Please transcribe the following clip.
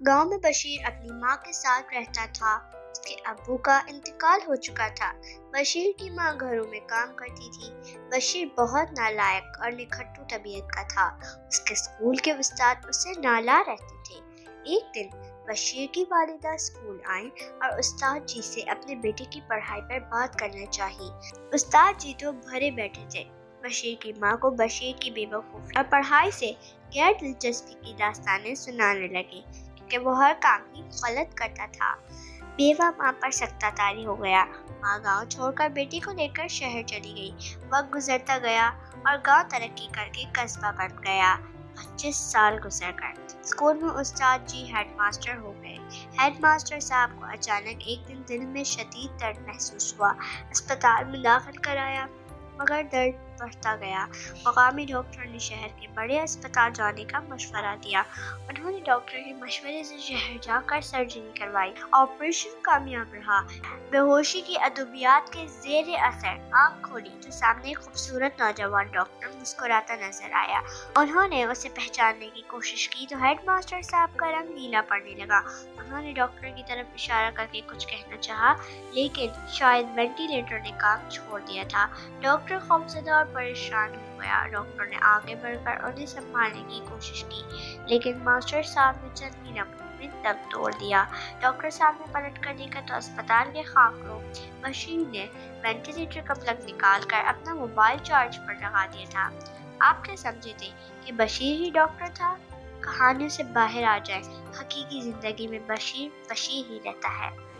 گاؤں میں بشیر اپنی ماں کے ساتھ رہتا تھا۔ اس کے ابو کا انتقال ہو چکا تھا۔ بشیر کی ماں گھروں میں کام کرتی تھی۔ بشیر بہت نالائق اور نکھٹو طبیعت کا تھا۔ اس کے اسکول کے استاد اسے نالا رہتے تھے۔ ایک دن بشیر کی والدہ اسکول آئیں اور استاد جی سے اپنے بیٹے کی پڑھائی پر بات کرنا چاہی۔ استاد جی تو بھرے بیٹھے تھے۔ بشیر کی ماں کو بشیر کی بے وقوفی اور پڑھائی سے غیر دلچسپی کی داستانیں سنانے لگے کیونکہ وہ ہر کام ہی غلط کرتا تھا۔ بیوہ ماں پر سکتہ طاری ہو گیا۔ ماں گاؤں چھوڑ کر بیٹی کو لے کر شہر چلی گئی۔ وقت گزرتا گیا اور گاؤں ترقی کر کے قصبہ بن گیا۔ 25 سال گزر گئے۔ اسکول میں استاد جی ہیڈ ماسٹر ہو گئے۔ ہیڈ ماسٹر صاحب کو اچانک ایک دن دل میں شدید درد محسوس ہوا۔ اسپتال میں داخل کرایا مگر درد بڑھتا گیا۔ مقامی ڈاکٹر نے شہر کے بڑے اسپتال جانے کا مشورہ دیا۔ انہوں نے ڈاکٹر کے مشورے سے شہر جا کر سرجری کروائی۔ آپریشن کامیاب رہا۔ بے ہوشی کی ادویات کے زیر اثر آنکھ کھولی تو سامنے ایک خوبصورت نوجوان ڈاکٹر مسکراتا نظر آیا۔ انہوں نے اسے پہچاننے کی کوشش کی تو ہیڈ ماسٹر صاحب کا رنگ نیلا پڑنے لگا۔ انہوں نے ڈاکٹر کی طرف اشارہ کر کے کچھ کہنا چاہا لیکن شاید وینٹیلیٹر نے کام چھوڑ دیا تھا۔ ڈاکٹر خوفزدہ اور پریشان ہو گیا۔ ڈاکٹر نے آگے بڑھ کر انہیں سنبھالنے کی کوشش کی لیکن ماسٹر صاحب نے چند ہی لمحوں میں دم توڑ دیا۔ ڈاکٹر صاحب نے پلٹ کر دیکھا تو اسپتال کے خاکوں بشیر نے وینٹیلیٹر کا پلگ نکال کر اپنا موبائل چارج پر لگا دیا تھا۔ آپ کیا سمجھے تھے کہ بشیر ہی ڈاکٹر تھا؟ کہانیوں سے باہر آ جائیں، حقیقی زندگی میں بشیر ہی رہتا ہے۔